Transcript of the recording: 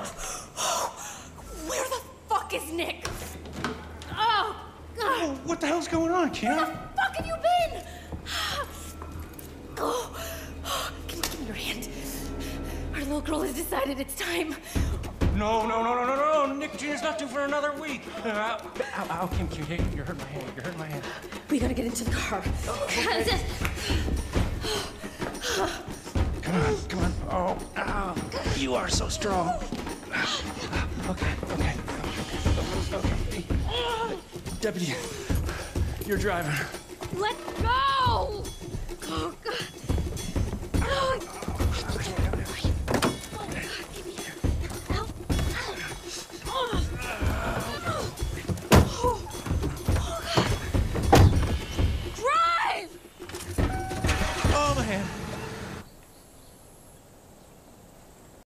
Where the fuck is Nick? Oh, God. Oh, what the hell's going on, Kiana? Where the fuck have you been? Can you give me your hand? Our little girl has decided it's time. No. Nick Jr.'s not due for another week. Ow, Kim, you hurt my hand. You hurt my hand. We gotta get into the car. Okay. Come on. Oh, ow. You are so strong. Okay. Deputy, you're driving. Let go!